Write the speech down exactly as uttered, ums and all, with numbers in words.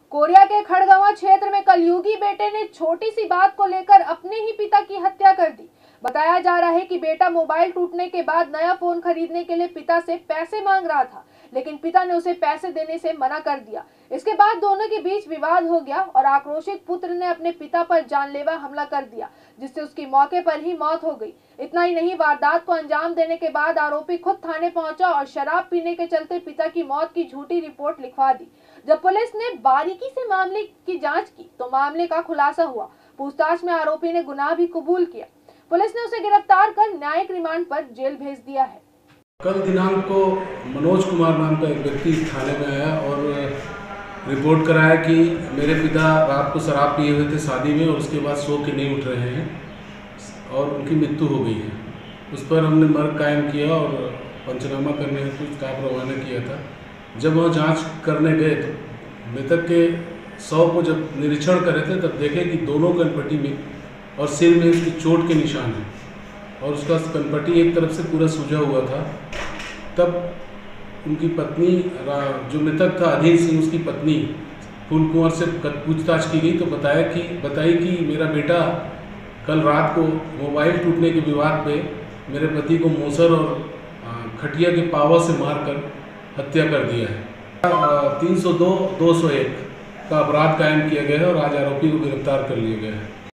Korea के खड़गवां क्षेत्र में कलयुगी बेटे ने छोटी सी बात को लेकर अपने ही पिता की हत्या कर दी। बताया जा रहा है कि बेटा मोबाइल टूटने के बाद नया फोन खरीदने के लिए पिता से पैसे मांग रहा था, लेकिन पिता ने उसे पैसे देने से मना कर दिया। इसके बाद दोनों के बीच विवाद हो गया और आक्रोशित पुत्र ने अपने पिता पर जानलेवा हमला कर दिया, जिससे उसकी मौके पर ही मौत हो गई। इतना ही नहीं, वारदात को अंजाम देने के बाद आरोपी खुद थाने पहुंचा और शराब पीने के चलते पिता की मौत की झूठी रिपोर्ट लिखवा दी। जब पुलिस ने बारीकी से मामले की जांच की तो मामले का खुलासा हुआ। पूछताछ में आरोपी ने गुनाह भी कबूल किया। पुलिस ने उसे गिरफ्तार कर न्यायिक रिमांड पर जेल भेज दिया है। कल दिनांक को मनोज कुमार नाम का एक व्यक्ति थाने में आया और रिपोर्ट कराया कि मेरे पिता रात को शराब पिए हुए थे शादी में और उसके बाद सो के नहीं उठ रहे हैं और उनकी मृत्यु हो गई है। उस पर हमने मर्ग कायम किया और पंचनामा करने हेतु स्टाफ रवाना किया था। जब वह जांच करने गए तो मृतक के शव को जब निरीक्षण करे थे तब देखे कि दोनों कनपट्टी में और सिर में उसकी चोट के निशान हैं और उसका कनपट्टी एक तरफ से पूरा सूजा हुआ था। तब उनकी पत्नी, जो मृतक था अधीर सिंह, उसकी पत्नी फूल कुंवर से पूछताछ की गई तो बताया कि बताई कि मेरा बेटा कल रात को मोबाइल टूटने के विवाद पे मेरे पति को मोसर और खटिया के पावर से मारकर हत्या कर दिया है। तीन सौ दो, दो सौ एक का अपराध कायम किया गया है और आज आरोपी को गिरफ्तार कर लिया गया है।